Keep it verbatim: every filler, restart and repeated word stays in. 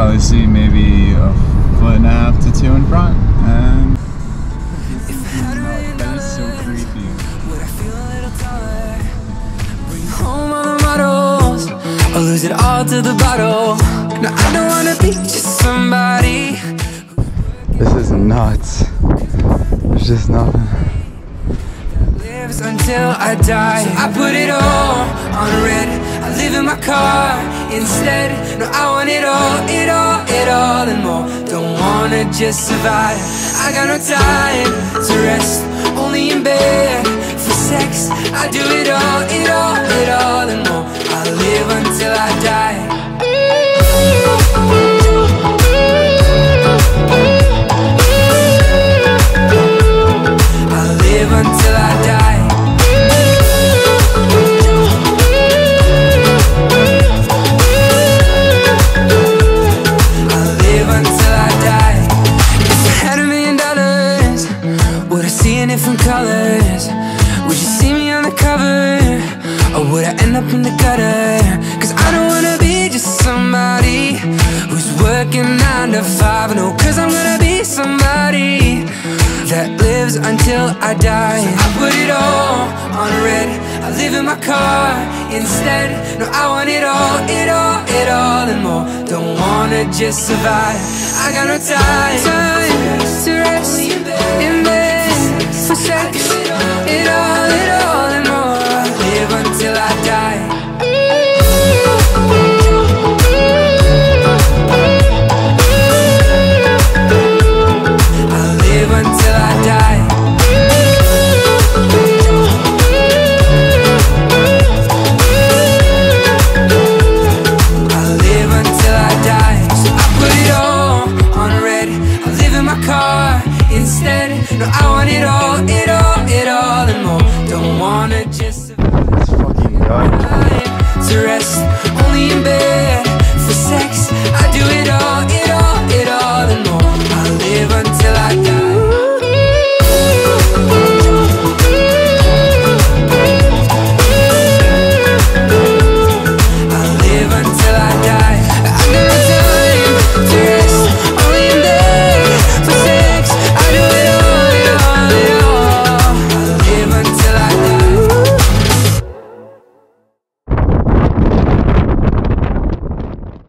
probably see maybe a foot and a half to two in front, and that is so creepy. Home all the models, I'll lose it all to the bottle. No, I don't wanna be just somebody. This is nuts. There's just nothing. Lives until I die. So I put it all on red. I live in my car instead. No, I want it all, it all, it all and more. Don't wanna just survive. I got no time to rest, only in bed for sex. I do it all, it all, it all and more. I live until I die. I live until I die. I live until I die. If I had a million dollars, would I see in different colors? Would you see me on the cover? Or would I end up in the gutter? Cause I don't wanna be just somebody who's working nine to five. No, cause I'm gonna be somebody that lives until I die. So I put it all on red. I live in my car instead. No, I want it all, it all, it all and more. Don't wanna just survive. I got no time, time to rest in bed for sex. It all, it all and more. I live until I die. I live until I die. I live until I die. So I put it all on red. I live in my car instead. No, I want it all, it all, it all and more. Don't wanna just